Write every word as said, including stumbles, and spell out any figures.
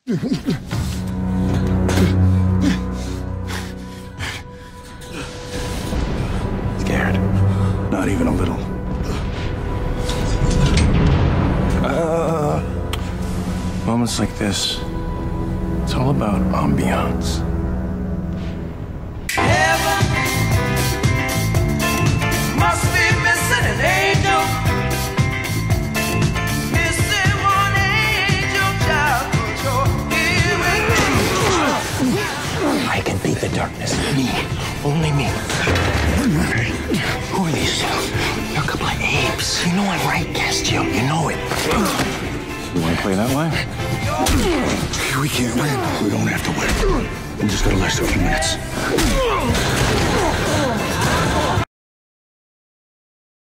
Scared? Not even a little. Uh, moments like this, it's all about ambiance. Heaven must be missing an angel. Missing one angel child. Put your hearing. I can beat the darkness. Me. Only me. Who are these? They're a couple of apes. You know I'm right, Castiel. You know it. You want to play that way? We can't win. We don't have to win. We just gotta last a few minutes.